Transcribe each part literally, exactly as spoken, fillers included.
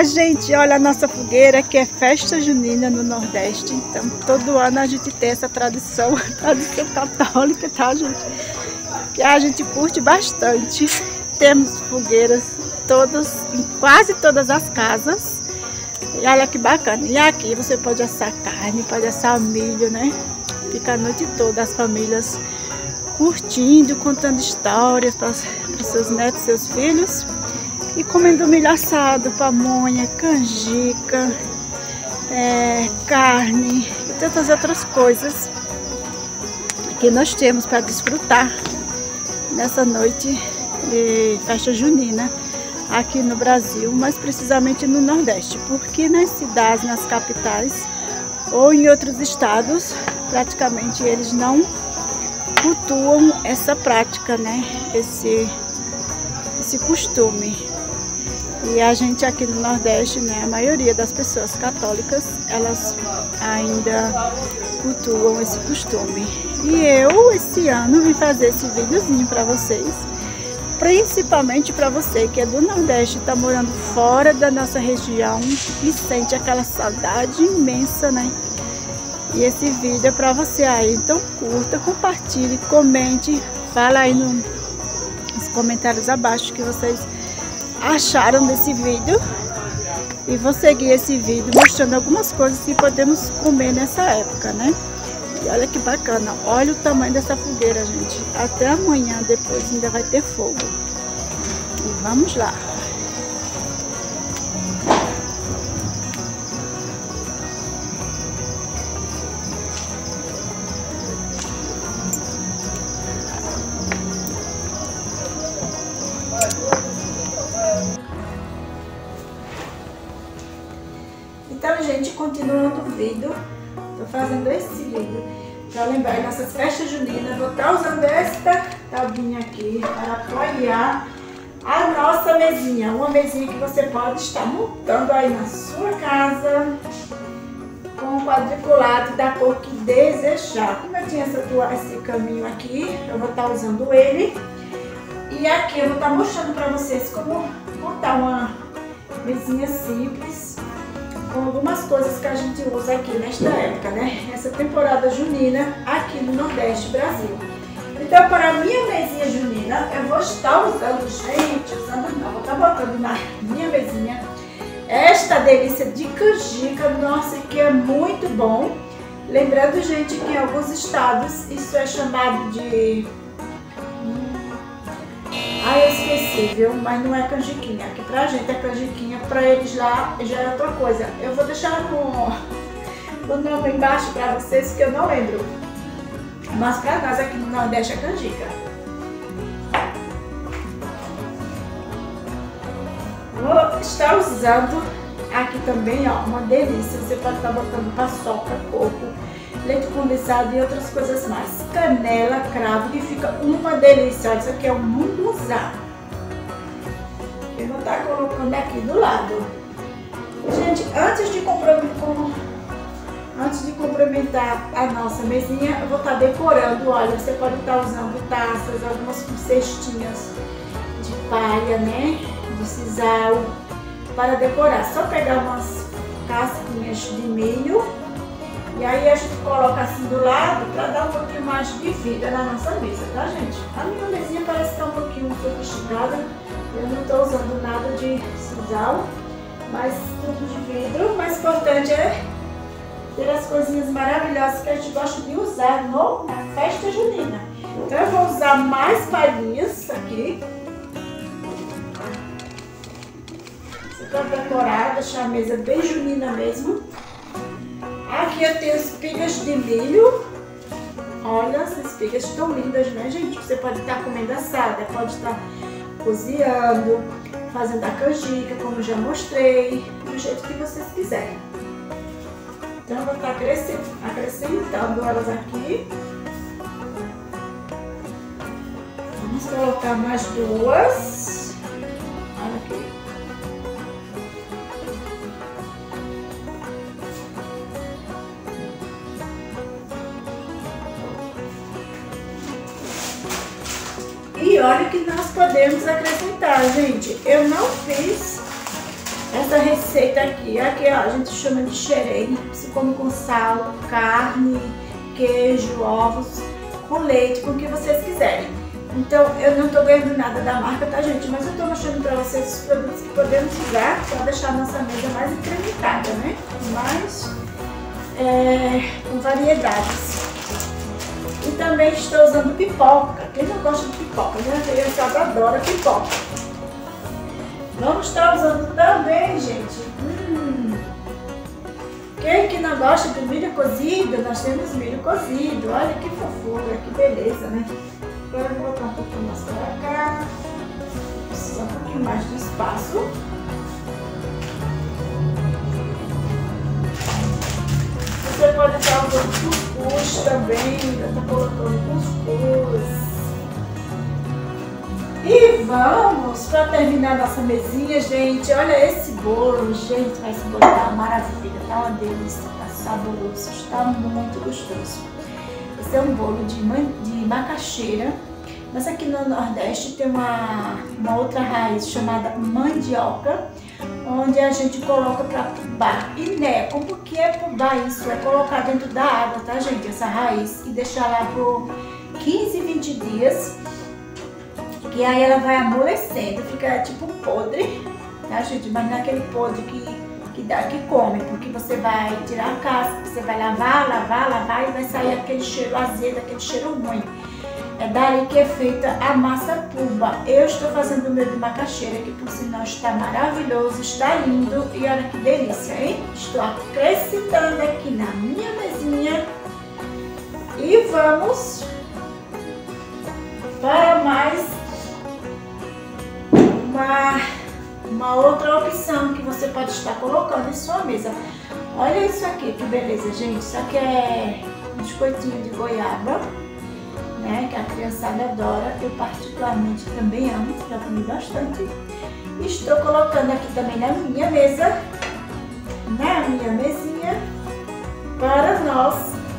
Olá, gente, olha a nossa fogueira, que é festa junina no Nordeste. Então, todo ano a gente tem essa tradição, tradição católica, tá, gente? Que a gente curte bastante. Temos fogueiras todas, em quase todas as casas. E olha que bacana. E aqui você pode assar carne, pode assar milho, né? Fica a noite toda as famílias curtindo, contando histórias para os seus netos, seus filhos. E comendo milho assado, pamonha, canjica, é, carne e tantas outras coisas que nós temos para desfrutar nessa noite de festa junina aqui no Brasil, mais precisamente no Nordeste, porque nas cidades, nas capitais ou em outros estados, praticamente eles não cultuam essa prática, né? Esse, esse costume. E a gente aqui no Nordeste, né, a maioria das pessoas católicas, elas ainda cultuam esse costume. E eu, esse ano, vim fazer esse videozinho para vocês, principalmente para você que é do Nordeste, está morando fora da nossa região e sente aquela saudade imensa, né? E esse vídeo é para você aí, então curta, compartilhe, comente, fala aí no, nos comentários abaixo que vocês acharam desse vídeo, e vou seguir esse vídeo mostrando algumas coisas que podemos comer nessa época, né? E olha que bacana, olha o tamanho dessa fogueira, gente. Até amanhã depois ainda vai ter fogo. E vamos lá. Então, gente, continuando o vídeo, tô fazendo esse vídeo para lembrar nossas festas juninas. Vou estar usando esta tabuinha aqui para apoiar a nossa mesinha. Uma mesinha que você pode estar montando aí na sua casa com o quadriculado da cor que desejar. Como eu tinha essa, esse caminho aqui, eu vou estar usando ele. E aqui eu vou estar mostrando para vocês como montar uma mesinha simples, com algumas coisas que a gente usa aqui nesta época, né? Essa temporada junina aqui no Nordeste Brasil. Então, para a minha mesinha junina, eu vou estar usando, gente, usando não, vou estar botando na minha mesinha esta delícia de canjica, nossa, que é muito bom. Lembrando, gente, que em alguns estados isso é chamado de... Ah, eu esqueci, viu? Mas não é canjiquinha. Aqui pra gente é canjiquinha, pra eles lá já é outra coisa. Eu vou deixar no, o nome embaixo pra vocês, que eu não lembro. Mas pra nós aqui no Nordeste é canjica. Vou estar usando aqui também, ó, uma delícia. Você pode estar botando paçoca, coco, leite condensado e outras coisas mais. Canela, cravo, que fica uma delícia. Olha, isso aqui é um munguzá. Eu vou estar colocando aqui do lado. Gente, antes de complementar, antes de complementar a nossa mesinha, eu vou estar decorando. Olha, você pode estar usando taças, algumas cestinhas de palha, né? De sisal, para decorar. Só pegar umas casquinhas de milho. E aí a gente coloca assim do lado para dar um pouquinho mais de vida na nossa mesa, tá, gente? A minha mesinha parece estar um pouquinho sofisticada. Eu não estou usando nada de sisal, mas tudo de vidro. O mais importante é ter as coisinhas maravilhosas que a gente gosta de usar no, na festa junina. Então eu vou usar mais palhinhas aqui. Isso para decorar, deixar a mesa bem junina mesmo. Aqui eu tenho espigas de milho. Olha, essas espigas estão lindas, né, gente? Você pode estar comendo assada, pode estar cozinhando, fazendo a canjica, como eu já mostrei, do jeito que vocês quiserem. Então eu vou estar acrescentando elas aqui. Vamos colocar mais duas. Olha aqui. E olha o que nós podemos acrescentar, gente. Eu não fiz Essa receita aqui, aqui ó, a gente chama de xerém, se come com sal, carne, queijo, ovos, com leite, com o que vocês quiserem. Então eu não tô ganhando nada da marca, tá gente? Mas eu tô mostrando pra vocês os produtos que podemos usar pra deixar a nossa mesa mais incrementada, né? Mais é, com variedades. E também estou usando pipoca. Quem não gosta de pipoca, né? A criançada adora pipoca. Vamos estar usando também, gente. Hum. Quem que não gosta de milho cozido? Nós temos milho cozido. Olha que fofura, que beleza, né? Agora eu vou botar um pouquinho mais para cá. Precisa um pouquinho mais de espaço. Você pode estar usando cuscuz também. Já está colocando cuscuz. E vamos para terminar nossa mesinha, gente. Olha esse bolo, gente. Esse bolo tá uma maravilha, tá uma delícia, tá saboroso, está muito gostoso. Esse é um bolo de, de macaxeira. Mas aqui no Nordeste tem uma, uma outra raiz chamada mandioca, onde a gente coloca para tubar. E né, como que é tubar isso? É colocar dentro da água, tá gente? Essa raiz e deixar lá por quinze, vinte dias. Que aí ela vai amolecendo, fica tipo podre, tá gente? Mas não é aquele podre que, que, dá, que come, porque você vai tirar a casca, você vai lavar, lavar, lavar e vai sair aquele cheiro azedo, aquele cheiro ruim. É daí que é feita a massa puba. Eu estou fazendo o meu de macaxeira, que por sinal está maravilhoso, está lindo e olha que delícia, hein? Estou acrescentando aqui na minha mesinha e vamos para mais Uma, uma outra opção que você pode estar colocando em sua mesa. Olha isso aqui, que beleza, gente. Isso aqui é um biscoitinho de goiaba, né? Que a criançada adora. Eu particularmente também amo, já comi bastante. Estou colocando aqui também na minha mesa, na minha mesinha, para nós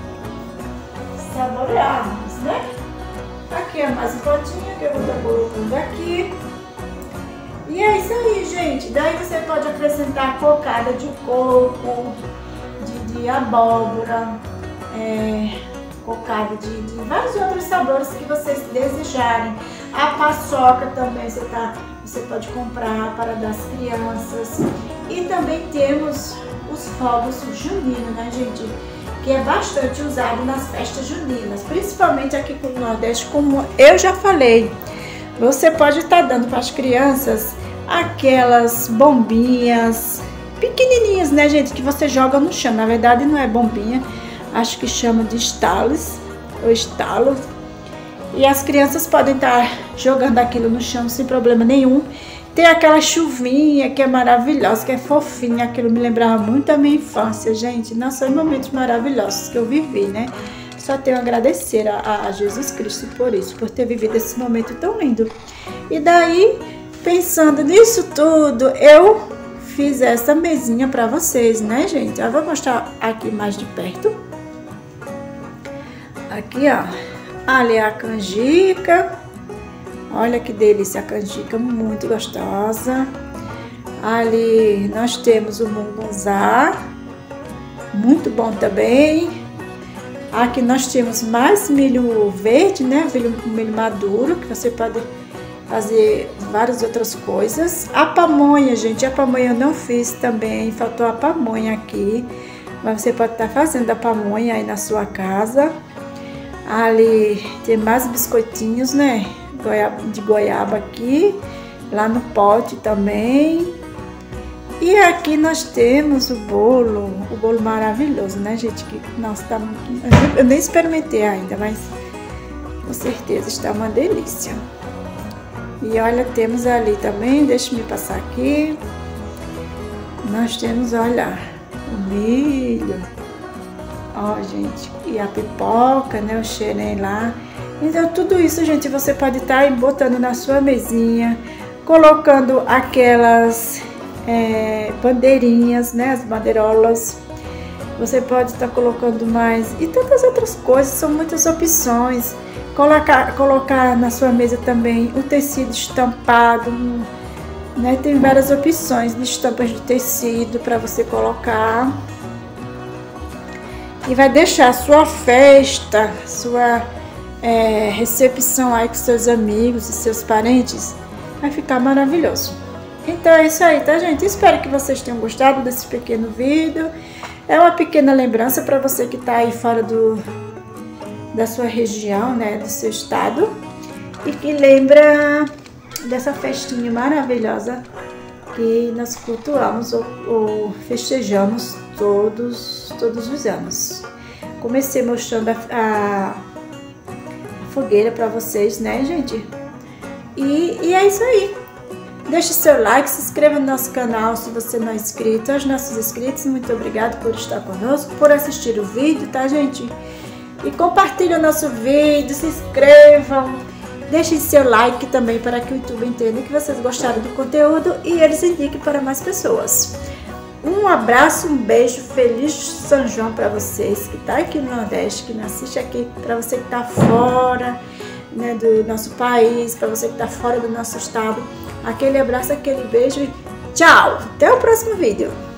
saborearmos, né? Aqui é mais um potinho que eu vou estar colocando aqui. E é isso aí, gente. Daí você pode acrescentar cocada de coco, de, de abóbora, é, cocada de, de vários outros sabores que vocês desejarem. A paçoca também você, tá, você pode comprar para dar às crianças. E também temos os fogos juninos, né, gente? Que é bastante usado nas festas juninas, principalmente aqui no Nordeste, como eu já falei. Você pode estar dando para as crianças aquelas bombinhas pequenininhas, né, gente, que você joga no chão. Na verdade não é bombinha, acho que chama de estalos ou estalos. E as crianças podem estar jogando aquilo no chão sem problema nenhum. Tem aquela chuvinha que é maravilhosa, que é fofinha. Aquilo me lembrava muito a minha infância, gente. Não são momentos maravilhosos que eu vivi, né? Só tenho a agradecer a, a Jesus Cristo por isso, por ter vivido esse momento tão lindo. E daí, pensando nisso tudo, eu fiz essa mesinha pra vocês, né, gente? Eu vou mostrar aqui mais de perto. Aqui, ó. Ali é a canjica. Olha que delícia a canjica, muito gostosa. Ali nós temos o mungunzá, muito bom também. Aqui nós temos mais milho verde, né? Milho, milho maduro, que você pode fazer várias outras coisas. A pamonha, gente, a pamonha eu não fiz também, faltou a pamonha aqui. Mas você pode estar fazendo a pamonha aí na sua casa. Ali tem mais biscoitinhos, né? Goiaba, de goiaba aqui, lá no pote também. E aqui nós temos o bolo, o bolo maravilhoso, né, gente? Que, nossa, tá muito... Eu nem experimentei ainda, mas com certeza está uma delícia. E olha, temos ali também, deixa eu me passar aqui. Nós temos, olha, o milho. Ó, gente, e a pipoca, né, o xerém lá. Então, tudo isso, gente, você pode estar botando na sua mesinha, colocando aquelas... É, bandeirinhas, né, as bandeirolas. Você pode estar colocando mais e tantas outras coisas, são muitas opções. Colocar, colocar na sua mesa também o tecido estampado, né? Tem várias opções de estampas de tecido para você colocar. E vai deixar a sua festa, sua é, recepção aí com seus amigos e seus parentes, vai ficar maravilhoso. Então é isso aí, tá, gente? Espero que vocês tenham gostado desse pequeno vídeo. É uma pequena lembrança para você que tá aí fora do, da sua região, né, do seu estado. E que lembra dessa festinha maravilhosa que nós cultuamos ou, ou festejamos todos, todos os anos. Comecei mostrando a, a, a fogueira para vocês, né, gente? E, e é isso aí. Deixe seu like, se inscreva no nosso canal se você não é inscrito. Aos nossos inscritos, muito obrigado por estar conosco, por assistir o vídeo, tá, gente? E compartilhe o nosso vídeo, se inscrevam, deixem seu like também para que o YouTube entenda que vocês gostaram do conteúdo e eles indiquem para mais pessoas. Um abraço, um beijo, feliz São João para vocês que tá aqui no Nordeste, que não assiste aqui, para você que tá fora, né, do nosso país, para você que tá fora do nosso estado. Aquele abraço, aquele beijo e tchau! Até o próximo vídeo!